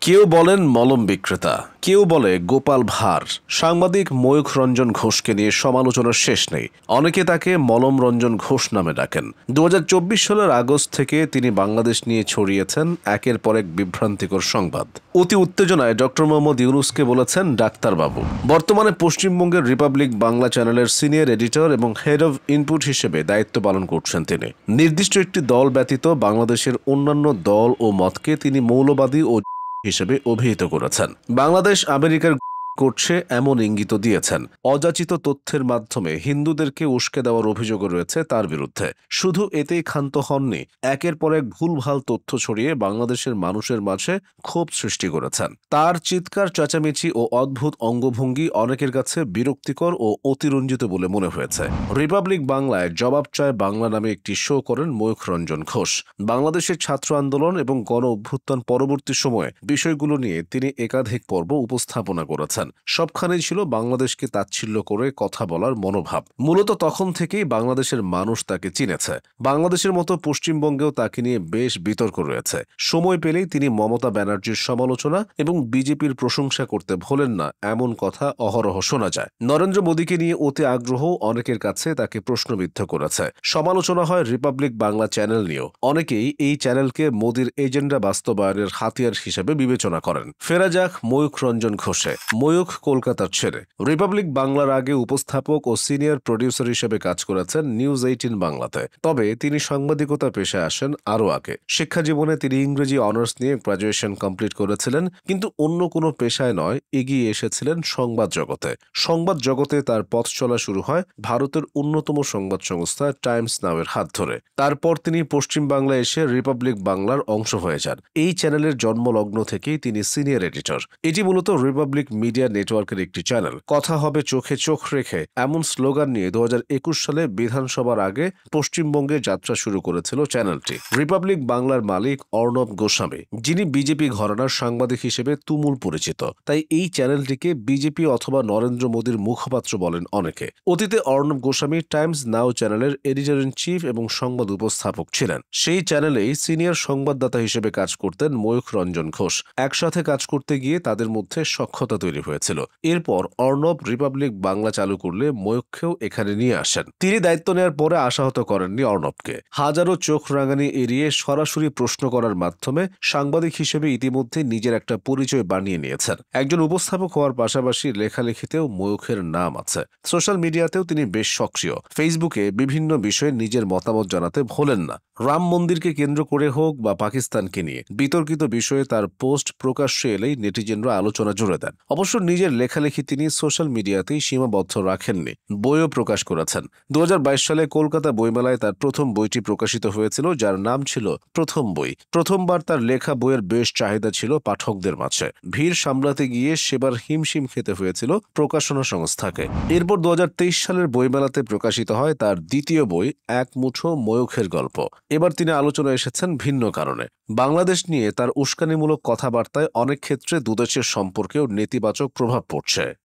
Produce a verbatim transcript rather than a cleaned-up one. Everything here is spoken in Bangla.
কেউ বলেন মলম বিক্রেতা, কেউ বলে গোপাল ভাঁড়। সাংবাদিক ময়ূখ রঞ্জন ঘোষকে নিয়ে সমালোচনার শেষ নেই। অনেকে তাকে মলম রঞ্জন ঘোষ নামে ডাকেন। দু হাজার চব্বিশ সালের আগস্ট থেকে তিনি বাংলাদেশ নিয়ে ছড়িয়েছেন একের পর এক বিভ্রান্তিকর সংবাদ। অতি উত্তেজনায় ডক্টর মোহাম্মদ ইউনুসকে বলেছেন ডাক্তারবাবু। বর্তমানে পশ্চিমবঙ্গের রিপাবলিক বাংলা চ্যানেলের সিনিয়র এডিটর এবং হেড অব ইনপুট হিসেবে দায়িত্ব পালন করছেন তিনি। নির্দিষ্ট একটি দল ব্যতীত বাংলাদেশের অন্যান্য দল ও মতকে তিনি মৌলবাদী ও হিসেবে অভিহিত করেছেন। বাংলাদেশ আমেরিকার করছে এমন ইঙ্গিত দিয়েছেন। অযাচিত তথ্যের মাধ্যমে হিন্দুদেরকে উস্কে দেওয়ার অভিযোগ রয়েছে তার বিরুদ্ধে। শুধু এতেই ক্ষান্ত হননি, একের পর এক ভুলভাল তথ্য ছড়িয়ে বাংলাদেশের মানুষের মাঝে ক্ষোভ সৃষ্টি করেছেন। তার চিৎকার, চেঁচামেচি ও অদ্ভুত অঙ্গভঙ্গি অনেকের কাছে বিরক্তিকর ও অতিরঞ্জিত বলে মনে হয়েছে। রিপাবলিক বাংলায় জবাব চায় বাংলা নামে একটি শো করেন ময়ূখ রঞ্জন ঘোষ। বাংলাদেশের ছাত্র আন্দোলন এবং গণ অভ্যুত্থান পরবর্তী সময়ে বিষয়গুলো নিয়ে তিনি একাধিক পর্ব উপস্থাপনা করেছেন। সবখানেই ছিল বাংলাদেশকে তাচ্ছিল্য করে কথা বলার মনোভাব। মূলত তখন থেকেই বাংলাদেশের মানুষ তাকে চিনেছে। বাংলাদেশের মতো পশ্চিমবঙ্গেও তাকে নিয়ে বেশ বিতর্ক রয়েছে। সময় পেলেই তিনি মমতা ব্যানার্জির সমালোচনা এবং বিজেপির প্রশংসা করতে ভোলেন না, এমন কথা অহরহ শোনা যায়। নরেন্দ্র মোদীকে নিয়ে অতি আগ্রহ অনেকের কাছে তাকে প্রশ্নবিদ্ধ করেছে। সমালোচনা হয় রিপাবলিক বাংলা চ্যানেল নিয়েও। অনেকেই এই চ্যানেলকে মোদীর এজেন্ডা বাস্তবায়নের হাতিয়ার হিসেবে বিবেচনা করেন। ফেরা যাক ময়ূখ রঞ্জন ঘোষে। ময়ূখ কলকাতার ছেলে। রিপাবলিক বাংলার আগে উপস্থাপক ও সিনিয়র প্রডিউসার হিসেবে কাজ করেছেন নিউজ এইটিন বাংলাতে। তবে তিনি সাংবাদিকতা পেশায় আসেন আরও আগে। শিক্ষা জীবনে তিনি ইংরেজি অনার্স নিয়ে গ্রাজুয়েশন কমপ্লিট করেছিলেন, কিন্তু অন্য কোনো পেশায় নয়, এগিয়ে এসেছিলেন সংবাদ জগতে। সংবাদ জগতে তার পথ চলা শুরু হয় ভারতের অন্যতম সংবাদ সংস্থা টাইমস নাওয়ের হাত ধরে। তারপর তিনি পশ্চিম বাংলায় এসে রিপাবলিক বাংলার অংশ হয়ে যান। এই চ্যানেলের জন্মলগ্ন থেকেই তিনি সিনিয়র এডিটর। এটি মূলত রিপাবলিক মিডিয়া নেটওয়ার্কের একটি চ্যানেল। কথা হবে চোখে চোখ রেখে, এমন স্লোগান নিয়ে দু হাজার একুশ সালে বিধানসভার আগে পশ্চিমবঙ্গে যাত্রা শুরু করেছিল চ্যানেলটি। রিপাবলিক বাংলার মালিক অর্ণব গোস্বামী, যিনি বিজেপি ঘরানার সাংবাদিক হিসেবে তুমুল পরিচিত। তাই এই চ্যানেলটিকে বিজেপি অথবা নরেন্দ্র মোদীর মুখপাত্র বলেন অনেকে। অতীতে অর্ণব গোস্বামী টাইমস নাও চ্যানেলের এডিটর ইন চিফ এবং সংবাদ উপস্থাপক ছিলেন। সেই চ্যানেলেই সিনিয়র সংবাদদাতা হিসেবে কাজ করতেন ময়ূখ রঞ্জন ঘোষ। একসাথে কাজ করতে গিয়ে তাদের মধ্যে সখ্যতা তৈরি হয়েছিল। এরপর অর্ণব রিপাবলিক বাংলা চালু করলে ময়ূখকেও এখানে নিয়ে আসেন। তিনি দায়িত্ব নেওয়ার পরে আশাহত করেননি অর্ণবকে। হাজারো চোখ রাঙানি এড়িয়ে সরাসরি প্রশ্ন করার মাধ্যমে সাংবাদিক হিসেবে ইতিমধ্যে নিজের একটা পরিচয় বানিয়ে নিয়েছেন। একজন উপস্থাপক হওয়ার পাশাপাশি লেখালেখিতেও ময়ূখের নাম আছে। সোশ্যাল মিডিয়াতেও তিনি বেশ সক্রিয়। ফেসবুকে বিভিন্ন বিষয়ে নিজের মতামত জানাতে ভোলেন না। রাম মন্দিরকে কেন্দ্র করে হোক বা পাকিস্তানকে নিয়ে বিতর্কিত বিষয়ে তার পোস্ট প্রকাশ্যে এলেই নেটিজেনরা আলোচনা জুড়ে দেন। অবশ্য নিজের লেখালেখি তিনি সোশ্যাল মিডিয়াতেই সীমাবদ্ধ রাখেননি, বইও প্রকাশ করেছেন। দু হাজার বাইশ সালে কলকাতা বইমেলায় তার প্রথম বইটি প্রকাশিত হয়েছিল, যার নাম ছিল প্রথম বই। প্রথমবার তার লেখা বইয়ের বেশ চাহিদা ছিল পাঠকদের মাঝে। ভিড় সামলাতে গিয়ে সেবার হিমশিম খেতে হয়েছিল প্রকাশনা সংস্থাকে। এরপর দু হাজার তেইশ সালের বইমেলাতে প্রকাশিত হয় তার দ্বিতীয় বই এক মুঠো ময়ূখের গল্প। এবার তিনি আলোচনা এসেছেন ভিন্ন কারণে। বাংলাদেশ নিয়ে তার উস্কানিমূলক কথাবার্তায় অনেক ক্ষেত্রে দুদেশের সম্পর্কেও নেতিবাচক প্রভাব পড়ছে।